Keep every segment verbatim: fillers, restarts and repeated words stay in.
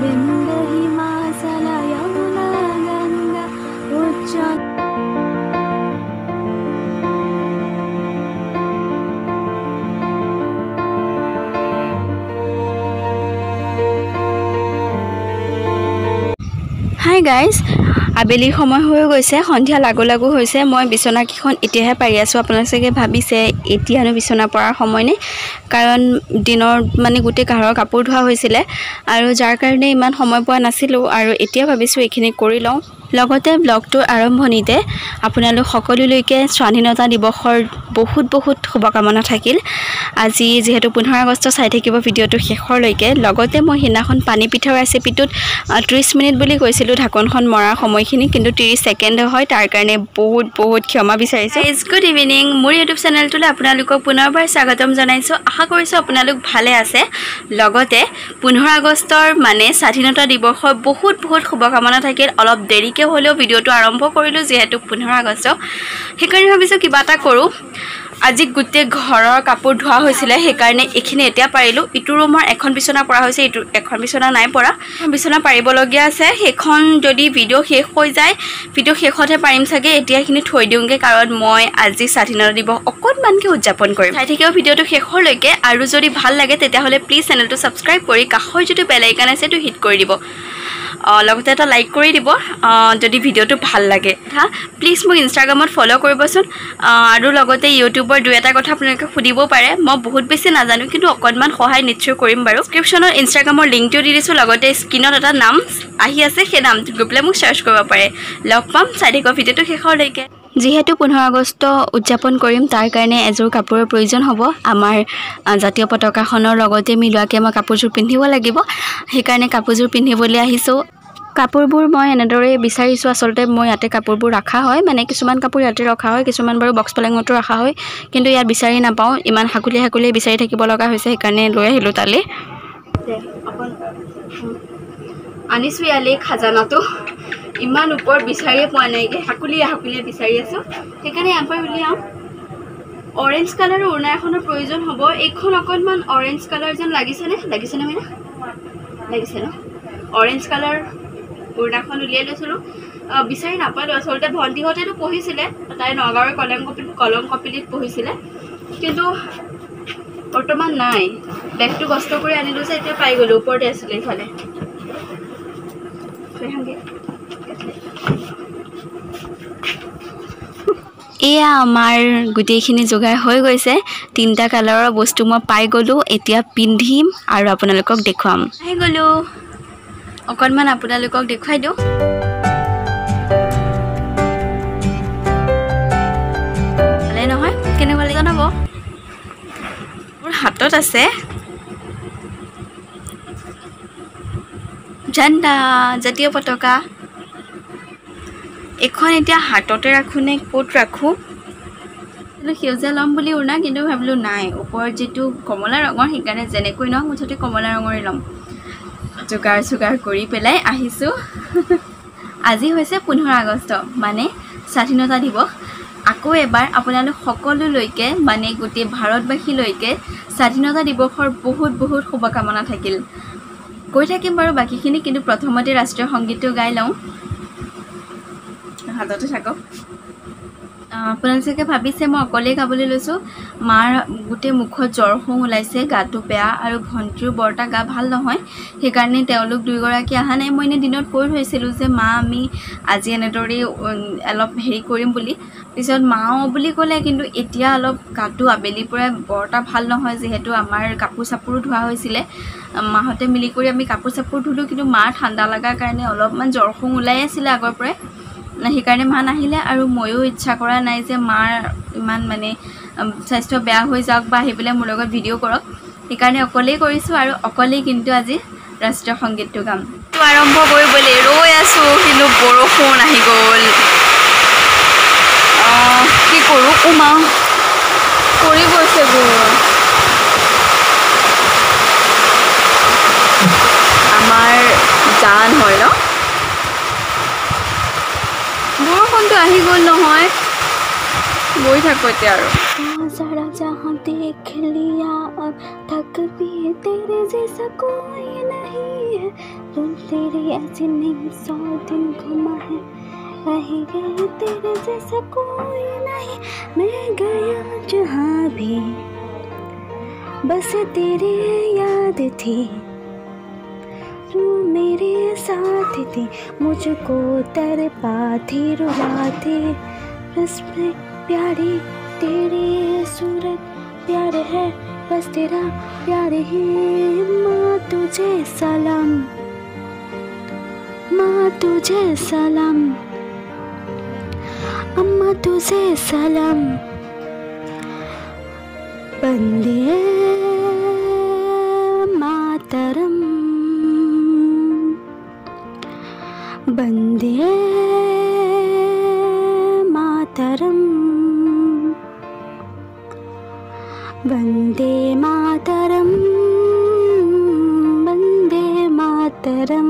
गोविंद हिमाचल यमुना गंगा उज्जल। Hi guys, आবেলি সময় হৈ গৈছে, সন্ধিয়া লাগু লাগু হৈছে। মই বিছনাকেইখন এতিয়াহে পাৰি আছোঁ। আপোনালোকে চাগে ভাবিছে এতিয়ানো বিছনা পৰাৰ সময় নে, কাৰণ দিনৰ মানে গোটেই ঘৰৰ কাপোৰ ধোৱা হৈছিলে আৰু যাৰ কাৰণে ইমান সময় পোৱা নাছিলোঁ আৰু এতিয়া ভাবিছোঁ এইখিনি কৰি লওঁ। লগতে ব্লগটোৰ আৰম্ভণিতে আপোনালোক সকলোলৈকে স্বাধীনতা দিৱসৰ বহুত বহুত শুভকামনা থাকিল। আজি যিহেতু পোন্ধৰ আগষ্ট চাই থাকিব ভিডিঅ'টো শেষৰলৈকে। লগতে মই সেইদিনাখন পানী পিঠা ৰেচিপিটোত ত্ৰিছ মিনিট বুলি কৈছিলোঁ ঢাকনখন মৰাৰ সময়খিনি, কিন্তু ত্ৰিছ ছেকেণ্ড হয়, তাৰ কাৰণে বহুত বহুত ক্ষমা বিচাৰিছোঁ। ইজ গুড ইভিনিং, মোৰ ইউটিউব চেনেলটোলৈ আপোনালোকক পুনৰবাৰ স্বাগতম জনাইছোঁ। আশা কৰিছোঁ আপোনালোক ভালে আছে। লগতে পোন্ধৰ আগষ্টৰ মানে স্বাধীনতা দিৱসৰ বহুত বহুত শুভকামনা থাকিল। অলপ দেৰিকৈ হ'লেও ভিডিঅ'টো আৰম্ভ কৰিলোঁ যিহেতু পোন্ধৰ আগষ্ট, সেইকাৰণে ভাবিছোঁ কিবা এটা কৰোঁ। আজি গোটেই ঘৰৰ কাপোৰ ধোৱা হৈছিলে, সেইকাৰণে এইখিনি এতিয়া পাৰিলোঁ। ইটো ৰুমৰ এখন বিচনা পৰা হৈছে, ইটো এখন বিচনা নাই পৰা, বিচনা পাৰিবলগীয়া আছে। সেইখন যদি ভিডিঅ' শেষ হৈ যায়, ভিডিঅ' শেষতহে পাৰিম চাগে। এতিয়া এইখিনি থৈ দিওঁগৈ, কাৰণ মই আজি স্বাধীনতা দিৱস অকণমানকৈ উদযাপন কৰিম। চাই থাকিব ভিডিঅ'টো শেষৰলৈকে, আৰু যদি ভাল লাগে তেতিয়াহ'লে প্লিজ চেনেলটো ছাবস্ক্ৰাইব কৰি কাষৰ যিটো বেল আইকন আছে সেইটো হিট কৰি দিব। লগতে এটা লাইক কৰি দিব যদি ভিডিঅ'টো ভাল লাগে। হা, প্লিজ মোক ইনষ্টাগ্ৰামত ফ'ল' কৰিবচোন। আৰু লগতে ইউটিউবৰ দুই এটা কথা আপোনালোকে সুধিব পাৰে, মই বহুত বেছি নাজানো, কিন্তু অকণমান সহায় নিশ্চয় কৰিম বাৰু। ডিছক্ৰিপশ্যনত ইনষ্টাগ্ৰামৰ লিংকটো দি দিছোঁ, লগতে স্ক্ৰীণত এটা নাম আহি আছে, সেই নামটো গৈ পেলাই মোক চাৰ্চ কৰিব পাৰে। লগ পাম, চাই থাকিব ভিডিঅ'টো শেষৰলৈকে। যিহেতু পোন্ধৰ আগষ্ট উদযাপন কৰিম, তাৰ কাৰণে এযোৰ কাপোৰৰ প্ৰয়োজন হ'ব। আমাৰ জাতীয় পতাকাখনৰ লগতে মিলোৱাকৈ মই কাপোৰযোৰ পিন্ধিব লাগিব, সেইকাৰণে কাপোৰযোৰ পিন্ধিবলৈ আহিছোঁ। কাপোৰবোৰ মই এনেদৰেই বিচাৰিছোঁ। আচলতে মই ইয়াতে কাপোৰবোৰ ৰখা হয়, মানে কিছুমান কাপোৰ ইয়াতে ৰখা হয়, কিছুমান বাৰু বক্স পালেঙতো ৰখা হয়, কিন্তু ইয়াত বিচাৰি নাপাওঁ। ইমান হাকুলি হাকুলি বিচাৰি থাকিব লগা হৈছে, সেইকাৰণে লৈ আহিলোঁ তালৈ। আনিছোঁ ইয়ালৈ খাজানাটো, ইমান ওপৰত বিচাৰিয়ে পোৱা নাইকৈ, হাকুলিয়ে হাকুলিয়ে বিচাৰি আছোঁ, সেইকাৰণে ইয়াৰ পৰা উলিয়াওঁ। অৰেঞ্জ কালাৰৰ উৰ্ণা এখনৰ প্ৰয়োজন হ'ব। এইখন অকণমান অৰেঞ্জ কালাৰ যেন লাগিছেনে? লাগিছেনে মানে? লাগিছে ন? অৰেঞ্জ কালাৰ উৰ্ণাখন উলিয়াই লৈছিলোঁ, বিচাৰি নাপালোঁ। আচলতে ভণ্টিহঁতেতো পঢ়িছিলে, তাই নগাঁৱৰ কলম কপি কলম কপিলিত পঢ়িছিলে, কিন্তু বৰ্তমান নাই। বেগটো কষ্ট কৰি আনিলোঁ যে এতিয়া পাই গ'লোঁ, ওপৰতে আছিলে ইফালে। এয়া আমাৰ গোটেইখিনি যোগাৰ হৈ গৈছে। তিনিটা কালাৰৰ বস্তু মই পাই গ'লোঁ, এতিয়া পিন্ধিম আৰু আপোনালোকক দেখুৱাম। আহি গ'লোঁ, অকণমান আপোনালোকক দেখুৱাই দিওঁ। ভালে নহয়? কেনেকুৱা লাগে জনাব। মোৰ হাতত আছে ঝাণ্ডা, জাতীয় পতাকা। এখন এতিয়া হাততে ৰাখোঁ নে ক'ত ৰাখোঁ? সেউজীয়া ল'ম বুলি উৰ্ণা, কিন্তু ভাবিলোঁ নাই, ওপৰত যিটো কমলা ৰঙৰ, সেইকাৰণে যেনেকৈ নহওক মুঠতে কমলা ৰঙৰে ল'ম। যোগাৰ চোগাৰ কৰি পেলাই আহিছোঁ। আজি হৈছে পোন্ধৰ আগষ্ট, মানে স্বাধীনতা দিৱস। আকৌ এবাৰ আপোনালোক সকলোলৈকে, মানে গোটেই ভাৰতবাসীলৈকে স্বাধীনতা দিৱসৰ বহুত বহুত শুভকামনা থাকিল। কৈ থাকিম বাৰু বাকীখিনি, কিন্তু প্ৰথমতে ৰাষ্ট্ৰীয় সংগীতটো গাই লওঁ। হাততে থাকক। আপোনালোকে ভাবিছে মই অকলেই গাবলৈ লৈছোঁ। মাৰ গোটেই মুখত জ্বৰ খং ওলাইছে, গাটো বেয়া, আৰু ভণ্টিৰো বৰটা গা ভাল নহয়, সেইকাৰণে তেওঁলোক দুয়োগৰাকী অহা নাই। মই এনেই দিনত কৈ থৈছিলোঁ যে মা আমি আজি এনেদৰেই অলপ হেৰি কৰিম বুলি, পিছত মাও বুলি ক'লে, কিন্তু এতিয়া অলপ গাটো আবেলিৰ পৰাই বৰটা ভাল নহয়, যিহেতু আমাৰ কাপোৰ চাপোৰো ধোৱা হৈছিলে। মাহঁতে মিলি কৰি আমি কাপোৰ চাপোৰ ধুলোঁ, কিন্তু মাৰ ঠাণ্ডা লগাৰ কাৰণে অলপমান জ্বৰ খং ওলাই আছিলে আগৰ পৰাই, সেইকাৰণে মা নাহিলে। আৰু ময়ো ইচ্ছা কৰা নাই যে মাৰ ইমান মানে স্বাস্থ্য বেয়া হৈ যাওক বা আহি পেলাই মোৰ লগত ভিডিঅ' কৰক, সেইকাৰণে অকলেই কৰিছোঁ। আৰু অকলেই কিন্তু আজি ৰাষ্ট্ৰীয় সংগীতটো গাম। আৰম্ভ কৰিবলৈ ৰৈ আছোঁ, কিন্তু বৰষুণ আহি গ'ল। কি কৰোঁ? উমা পৰি গৈছে গৈ। আমাৰ জান হয় ন? বৰষুণটো আহি গ'ল নহয়, গৈ থাকোঁ এতিয়া আৰু। जरा जहाँ देख लिया अब तकदीर तेरे जैसा कोई नहीं है, तुम तेरी ऐसी नहीं सौ दिन घुमा है। रह गए तेरे जैसा कोई नहीं, मैं गया जहाँ भी बस तेरी याद थी, तू मेरे साथ थी, मुझको तड़पाती रुलाती। बस मैं प्यारी तेरी सूरत प्यार है, बस तेरा प्यार ही। माँ तुझे सलाम, माँ तुझे सलाम, अम्मा तुझे सलाम। वंदे मातरम, वंदे मातरम, वंदे मातरम, वंदे मातरम,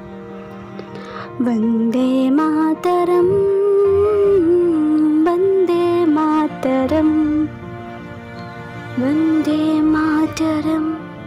वंदे मातरम, वंदे मातरम, वंदे मातरम।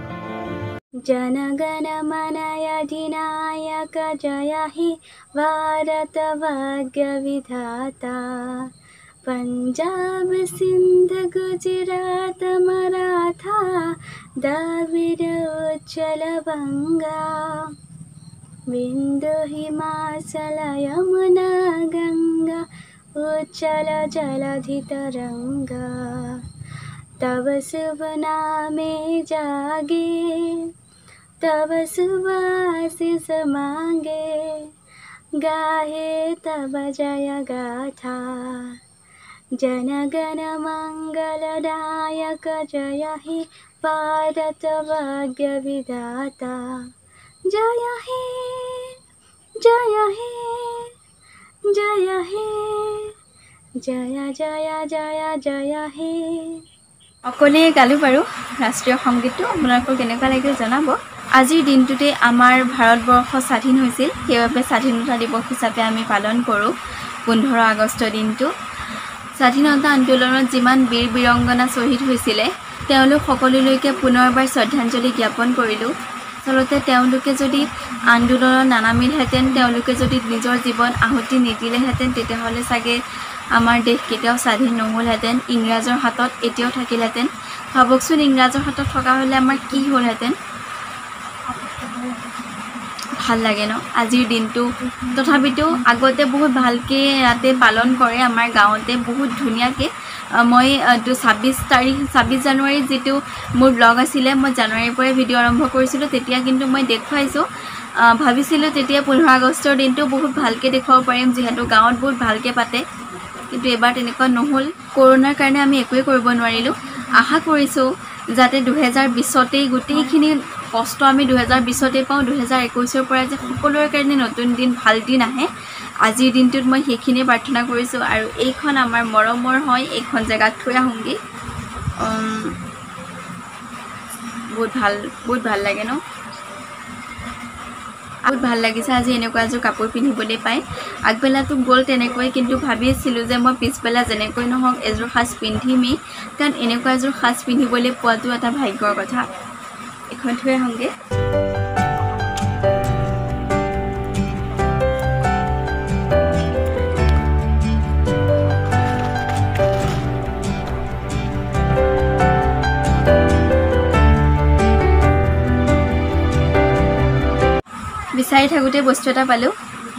जनगण मन अधिनायक जय हे भारत भाग्य विधाता। पंजाब सिंध गुजरात मराठा द्रविड़ उच्चल बंगा। बिंदु हिमाचल यमुना गंगा उच्चल जलधि तरंगा। तब शुभ नामे जागे, तब शुभ आशीष मांगे, गाहे तब जय गाथा। जनगण मंगलदायक जय हे भारत भाग्य विधाता। जय हे जय हे जय हे जय जय जय जय हे। অকলে গালো বাৰু ৰাষ্ট্ৰীয় সংগীতটো। আপোনালোকৰ কেনেকুৱা লাগিল জনাব। আজিৰ দিনটোতে আমাৰ ভাৰতবৰ্ষ স্বাধীন হৈছিল, সেইবাবে স্বাধীনতা দিৱস হিচাপে আমি পালন কৰোঁ পোন্ধৰ আগষ্ট দিনটো। স্বাধীনতা আন্দোলনত যিমান বীৰ বীৰংগনা শ্বহীদ হৈছিলে তেওঁলোক সকলোলৈকে পুনৰবাৰ শ্ৰদ্ধাঞ্জলি জ্ঞাপন কৰিলোঁ। আচলতে তেওঁলোকে যদি আন্দোলনত নানামিলহেঁতেন, তেওঁলোকে যদি নিজৰ জীৱন আহুতি নিদিলেহেঁতেন, তেতিয়াহ'লে চাগে আমাৰ দেশ কেতিয়াও স্বাধীন নহ'লহেঁতেন, ইংৰাজৰ হাতত এতিয়াও থাকিলহেঁতেন। ভাবকচোন ইংৰাজৰ হাতত থকা হ'লে আমাৰ কি হ'লহেঁতেন। ভাল লাগে ন আজিৰ দিনটো। তথাপিতো আগতে বহুত ভালকৈ ইয়াতে পালন কৰে আমাৰ গাঁৱতে, বহুত ধুনীয়াকৈ। মই ছাব্বিছ তাৰিখ ছাব্বিছ জানুৱাৰীত যিটো মোৰ ব্লগ আছিলে, মই জানুৱাৰীৰ পৰাই ভিডিঅ' আৰম্ভ কৰিছিলোঁ, তেতিয়া কিন্তু মই দেখুৱাইছোঁ। ভাবিছিলোঁ তেতিয়া পোন্ধৰ আগষ্টৰ দিনটো বহুত ভালকৈ দেখুৱাব পাৰিম, যিহেতু গাঁৱত বহুত ভালকৈ পাতে। কিন্তু এবাৰ তেনেকুৱা নহ'ল, কৰোণাৰ কাৰণে আমি একোৱেই কৰিব নোৱাৰিলোঁ। আশা কৰিছোঁ যাতে দুহেজাৰ বিছতেই গোটেইখিনি কষ্ট আমি দুহেজাৰ বিছতেই পাওঁ, দুহেজাৰ একৈছৰ পৰা যে সকলোৰে কাৰণে নতুন দিন ভাল দিন আহে। আজিৰ দিনটোত মই সেইখিনিয়ে প্ৰাৰ্থনা কৰিছোঁ। আৰু এইখন আমাৰ মৰমৰ হয়, এইখন জেগাত থৈ আহোঁগৈ। বহুত ভাল বহুত ভাল লাগে ন। বহুত ভাল লাগিছে আজি এনেকুৱা এযোৰ কাপোৰ পিন্ধিবলৈ পাই। আগবেলাটো গ'ল তেনেকৈ, কিন্তু ভাবিছিলোঁ যে মই পিছবেলা যেনেকৈ নহওক এযোৰ সাজ পিন্ধিমেই, কাৰণ এনেকুৱা এযোৰ সাজ পিন্ধিবলৈ পোৱাটো এটা ভাগ্যৰ কথা। এখন থৈ আহোঁগৈ। বিচাৰি থাকোঁতে বস্তু এটা পালোঁ।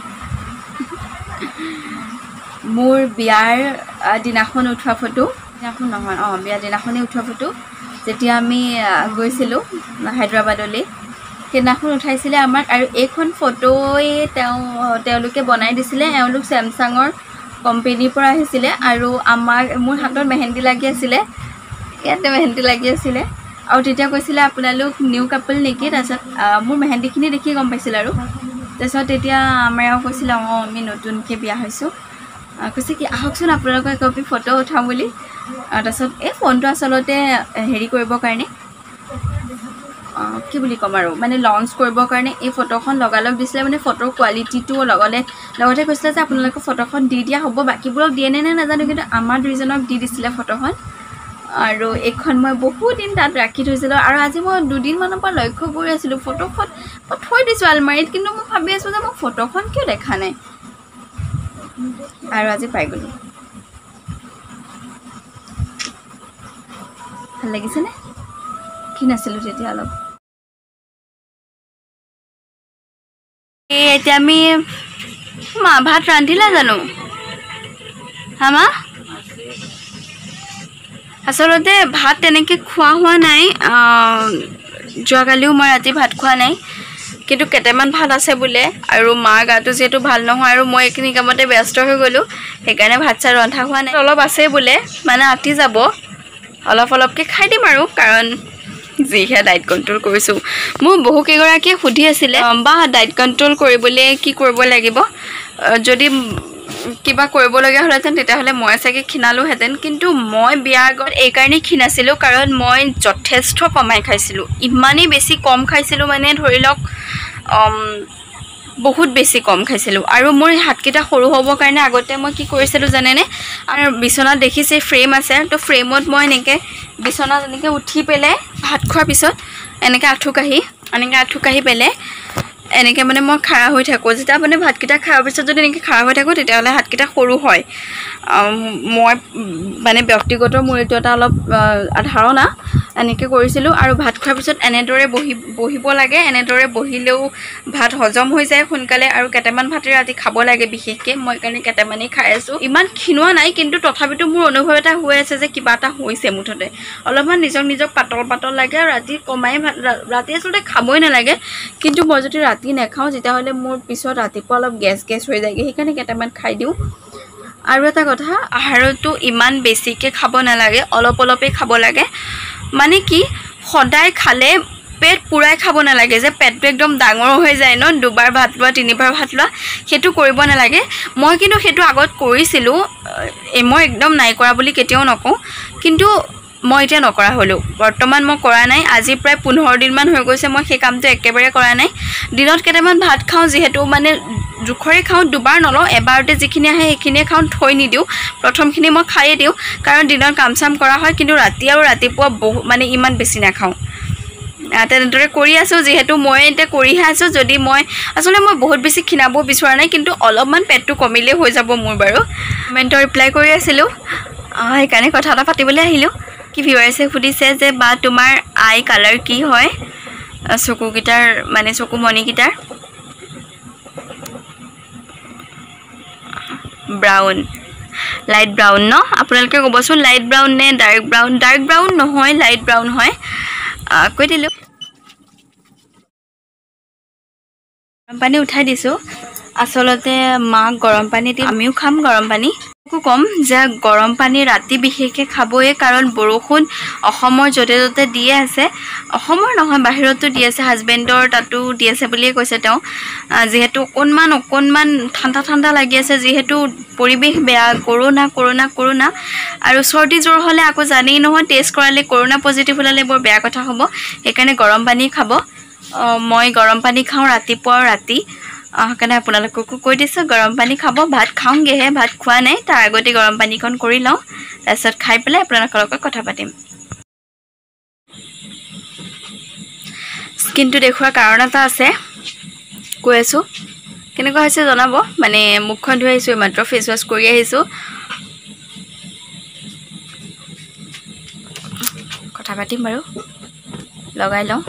মোৰ বিয়াৰ দিনাখন উঠোৱা ফটো, দিনাখন নহয় অঁ বিয়াৰ দিনাখনেই উঠোৱা ফটো, যেতিয়া আমি গৈছিলোঁ হায়দৰাবাদলৈ, সেইদিনাখন উঠাইছিলে আমাক। আৰু এইখন ফটোই তেওঁ তেওঁলোকে বনাই দিছিলে। এওঁলোক চেমচাঙৰ কোম্পেনীৰ পৰা আহিছিলে, আৰু আমাৰ মোৰ হাতত মেহেন্দি লাগি আছিলে, ইয়াতে মেহেন্দি লাগি আছিলে। আৰু তেতিয়া কৈছিলে আপোনালোক নিউ কাপল নেকি, তাৰপিছত মোৰ মেহেন্দিখিনি দেখি গম পাইছিল। আৰু তাৰপিছত তেতিয়া আমাৰ এওঁ কৈছিলে অঁ আমি নতুনকৈ বিয়া হৈছোঁ। কৈছে কি আহকচোন আপোনালোকৰ একপি ফটো উঠাম বুলি। তাৰপিছত এই ফোনটো আচলতে হেৰি কৰিবৰ কাৰণে, কি বুলি ক'ম আৰু, মানে লঞ্চ কৰিবৰ কাৰণে এই ফটোখন লগালগ দিছিলে। মানে ফটোৰ কোৱালিটিটো লগতে লগতে কৈছিলে যে আপোনালোকৰ ফটোখন দি দিয়া হ'ব, বাকীবোৰক দিয়ে নে নে নাজানো, কিন্তু আমাৰ দুইজনক দি দিছিলে ফটোখন। আৰু এখন মই বহুত দিন তাত ৰাখি থৈছিলোঁ আৰু আজি মই দুদিনমানৰ পৰা লক্ষ্য কৰি আছিলোঁ ফটোখন মই থৈ দিছোঁ আলমাৰীত কিন্তু মই ভাবি আছোঁ যে মই ফটোখন কিয় দেখা নাই আৰু আজি পাই গ'লোঁ ভাল লাগিছেনে কি নাছিলোঁ তেতিয়া অলপ এই এতিয়া আমি মা ভাত ৰান্ধিলা জানো হা মা আচলতে ভাত তেনেকৈ খোৱা হোৱা নাই যোৱাকালিও মই ৰাতি ভাত খোৱা নাই কিন্তু কেইটামান ভাত আছে বোলে আৰু মাৰ গাটো যিহেতু ভাল নহয় আৰু মই এইখিনি কামতে ব্যস্ত হৈ গ'লোঁ সেইকাৰণে ভাত চাত ৰন্ধা হোৱা নাই অলপ আছে বোলে মানে আতি যাব অলপ অলপকৈ খাই দিম আৰু কাৰণ যিহে ডায়েট কণ্ট্ৰল কৰিছোঁ মোক বহুকেইগৰাকীয়ে সুধি আছিলে বা ডায়েট কণ্ট্ৰল কৰিবলৈ কি কৰিব লাগিব যদি কিবা কৰিবলগীয়া হ'লহেঁতেন তেতিয়াহ'লে মই চাগে ক্ষীণালোহেঁতেন কিন্তু মই বিয়াৰ আগত এইকাৰণেই ক্ষীণাছিলোঁ কাৰণ মই যথেষ্ট কমাই খাইছিলোঁ ইমানেই বেছি কম খাইছিলোঁ মানে ধৰি লওক বহুত বেছি কম খাইছিলোঁ আৰু মোৰ হাতকেইটা সৰু হ'বৰ কাৰণে আগতে মই কি কৰিছিলোঁ জানেনে আৰু বিচনাত দেখিছে ফ্ৰেম আছে তো ফ্ৰেমত মই এনেকৈ বিচনাত এনেকৈ উঠি পেলাই ভাত খোৱাৰ পিছত এনেকৈ আঁঠু কাঢ়ি এনেকৈ আঁঠু কাঢ়ি পেলাই এনেকৈ মানে মই খাৰা হৈ থাকোঁ যেতিয়া মানে ভাতকেইটা খোৱাৰ পিছত যদি এনেকৈ খাৰা হৈ থাকোঁ তেতিয়াহ'লে হাতকেইটা সৰু হয় মই মানে ব্যক্তিগত মোৰ এইটো এটা অলপ ধাৰণা এনেকৈ কৰিছিলোঁ আৰু ভাত খোৱাৰ পিছত এনেদৰে বহি বহিব লাগে এনেদৰে বহিলেও ভাত হজম হৈ যায় সোনকালে আৰু কেইটামান ভাতে ৰাতি খাব লাগে বিশেষকৈ মই কাৰণে কেইটামানেই খাই আছোঁ ইমান ক্ষীণোৱা নাই কিন্তু তথাপিতো মোৰ অনুভৱ এটা হৈ আছে যে কিবা এটা হৈছে মুঠতে অলপমান নিজক নিজক পাতল পাতল লাগে আৰু ৰাতি কমাই ভাত ৰাতি আচলতে খাবই নালাগে কিন্তু মই যদি ৰাতি নাখাওঁ তেতিয়াহ'লে মোৰ পিছত ৰাতিপুৱা অলপ গেছ গেছ হৈ যায়গৈ সেইকাৰণে কেইটামান খাই দিওঁ আৰু এটা কথা আহাৰতো ইমান বেছিকৈ খাব নালাগে অলপ অলপেই খাব লাগে মানে কি সদায় খালে পেট পুৰাই খাব নালাগে যে পেটটো একদম ডাঙৰ হৈ যায় ন দুবাৰ ভাত লোৱা তিনিবাৰ ভাত লোৱা সেইটো কৰিব নালাগে মই কিন্তু সেইটো আগত কৰিছিলোঁ মই একদম নাই কৰা বুলি কেতিয়াও নকওঁ কিন্তু মই এতিয়া নকৰা হ'লোঁ বৰ্তমান মই কৰা নাই আজি প্ৰায় পোন্ধৰ দিনমান হৈ গৈছে মই সেই কামটো একেবাৰে কৰা নাই দিনত কেইটামান ভাত খাওঁ যিহেতু মানে জোখৰে খাওঁ দুবাৰ নলওঁ এবাৰতে যিখিনি আহে সেইখিনিয়ে খাওঁ থৈ নিদিওঁ প্ৰথমখিনি মই খায়েই দিওঁ কাৰণ দিনত কাম চাম কৰা হয় কিন্তু ৰাতি আৰু ৰাতিপুৱা বহু মানে ইমান বেছি নাখাওঁ তেনেদৰে কৰি আছোঁ যিহেতু মই এতিয়া কৰিহে আছোঁ যদি মই আচলতে মই বহুত বেছি ক্ষীণাব বিচৰা নাই কিন্তু অলপমান পেটটো কমিলেই হৈ যাব মোৰ বাৰু কমেণ্টৰ ৰিপ্লাই কৰি আছিলোঁ সেইকাৰণে কথা এটা পাতিবলৈ আহিলোঁ কি ভিউৱাৰ্ছে সুধিছে যে বা তোমাৰ আই কালাৰ কি হয় চকুকেইটাৰ মানে চকু মণিকেইটাৰ ব্ৰাউন লাইট ব্ৰাউন ন আপোনালোকে ক'বচোন লাইট ব্ৰাউন নে ডাৰ্ক ব্ৰাউন ডাৰ্ক ব্ৰাউন নহয় লাইট ব্ৰাউন হয় কৈ দিলোঁ গৰম পানী উঠাই দিছোঁ আচলতে মাক গৰম পানী দি আমিও খাম গৰম পানী কম যে গৰম পানী ৰাতি বিশেষকৈ খাবই কাৰণ বৰষুণ অসমৰ য'তে ত'তে দিয়ে আছে অসমৰ নহয় বাহিৰতো দি আছে হাজবেণ্ডৰ তাতো দি আছে বুলিয়ে কৈছে তেওঁ যিহেতু অকণমান অকণমান ঠাণ্ডা ঠাণ্ডা লাগি আছে যিহেতু পৰিৱেশ বেয়া কৰোণা কৰোণা কৰোণা আৰু চৰ্দি জ্বৰ হ'লে আকৌ জানেই নহয় টেষ্ট কৰালে কৰোণা পজিটিভ ওলালে বৰ বেয়া কথা হ'ব সেইকাৰণে গৰম পানী খাব মই গৰম পানী খাওঁ ৰাতিপুৱা ৰাতি সেইকাৰণে আপোনালোককো কৈ দিছোঁ গৰম পানী খাব ভাত খাওঁগৈহে ভাত খোৱা নাই তাৰ আগতে গৰম পানীকণ কৰি লওঁ তাৰপিছত খাই পেলাই আপোনালোকৰ লগত কথা পাতিম স্কিনটো দেখুওৱাৰ কাৰণ এটা আছে কৈ আছোঁ কেনেকুৱা হৈছে জনাব মানে মুখখন ধুই আহিছোঁ মাত্ৰ ফেচ ৱাছ কৰি আহিছোঁ কথা পাতিম বাৰু লগাই লওঁ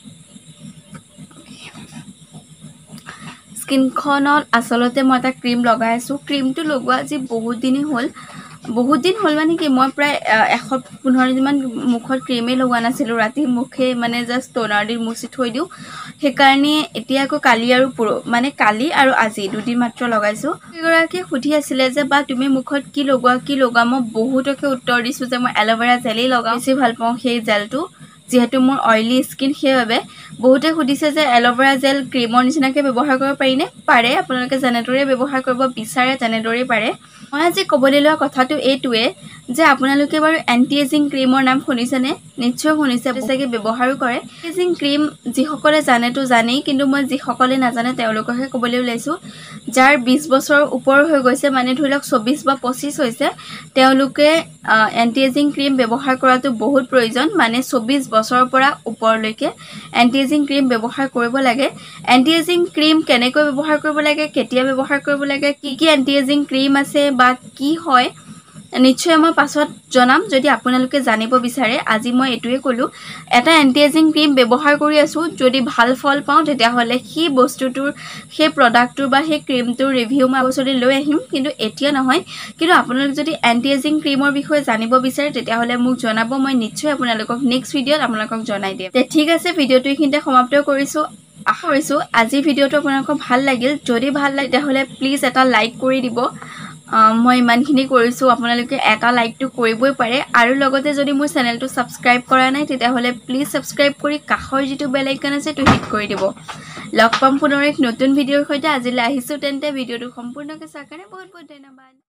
স্কিনখনত আচলতে মই এটা ক্ৰীম লগাই আছোঁ ক্ৰীমটো লগোৱা আজি বহুত দিনেই হ'ল বহুত দিন হ'ল মানে কি মই প্ৰায় এশ পোন্ধৰ দিনমান মুখত ক্ৰীমেই লগোৱা নাছিলোঁ ৰাতি মুখে মানে জাষ্ট টোনাৰ দি মুচি থৈ দিওঁ সেইকাৰণে এতিয়া আকৌ কালি আৰু পুৰ মানে কালি আৰু আজি দুদিন মাত্ৰ লগাইছোঁ এগৰাকীয়ে সুধি আছিলে যে বা তুমি মুখত কি লগোৱা কি লগোৱা মই বহুতকে উত্তৰ দিছোঁ যে মই এল'ভেৰা জেলেই লগাওঁ বেছি ভাল পাওঁ সেই জেলটো যিহেতু মোৰ অইলি স্কিন সেইবাবে বহুতে সুধিছে যে এল'ভেৰা জেল ক্ৰীমৰ নিচিনাকৈ ব্যৱহাৰ কৰিব পাৰিনে পাৰে আপোনালোকে যেনেদৰে ব্যৱহাৰ কৰিব বিচাৰে তেনেদৰেই পাৰে মই আজি ক'বলৈ লোৱা কথাটো এইটোৱে যে আপোনালোকে বাৰু এন্টি এজিং ক্ৰীমৰ নাম শুনিছেনে নিশ্চয় শুনিছে চাগে ব্যৱহাৰো কৰে এজিং ক্ৰীম যিসকলে জানে তো জানেই কিন্তু মই যিসকলে নাজানে তেওঁলোককহে ক'বলৈ ওলাইছো যাৰ বিশ বছৰ ওপৰ হৈ গৈছে মানে ধৰি লওক চৌবিশ বা পঁচিশ হৈছে তেওঁলোকে এন্টি এজিং ক্ৰীম ব্যৱহাৰ কৰাটো বহুত প্ৰয়োজন মানে চৌবিশ বছৰৰ পৰা ওপৰলৈকে এন্টি এজিং ক্ৰীম ব্যৱহাৰ কৰিব লাগে এন্টি এজিং ক্ৰীম কেনেকৈ ব্যৱহাৰ কৰিব লাগে কেতিয়া ব্যৱহাৰ কৰিব লাগে কি কি এন্টি এজিং ক্ৰীম আছে বা কি হয় নিশ্চয় মই পাছত জনাম যদি আপোনালোকে জানিব বিচাৰে আজি মই এটোৱে কলো এটা এন্টি এজিং ক্ৰীম ব্যৱহাৰ কৰি আছো যদি ভাল ফল পাও তেতিয়া হলে কি বস্তুটোৰ সেই প্ৰডাক্টটোৰ বা সেই ক্ৰীমটোৰ ৰিভিউ মই আগতে লৈ আহিম কিন্তু এতিয়া নহয় কিন্তু আপোনালোক যদি এন্টি এজিং ক্ৰীমৰ বিষয়ে জানিব বিচাৰে তেতিয়া হলে মোক জনাব মই নিশ্চয় আপোনালোকক নেক্সট ভিডিঅত আপোনালোকক জনাই দিম তে ঠিক আছে ভিডিঅটো এইখিনিতে সমাপ্ত কৰিছো আশা কৰিছো আজি ভিডিঅটো আপোনালোকক ভাল লাগিল যদি ভাল লাগে তেতিয়াহলে প্লিজ এটা লাইক কৰি দিব মই ইমানখিনি কৰিছো আপোনালোকে এটা লাইকটো কৰিবই পাৰে আৰু লগতে যদি মোৰ চেনেলটো সাবস্ক্ৰাইব কৰা নাই তেতিয়াহলে প্লিজ সাবস্ক্ৰাইব কৰি কাষৰ যিটো বেল আইকন আছে তো হিট কৰি দিব লগ পাম পুনৰ এক নতুন ভিডিঅৰ সৈতে আজিলৈ আহিছো তেন্তে ভিডিঅটো সম্পূৰ্ণকৈ চাই কাৰণে বহুত বহুত ধন্যবাদ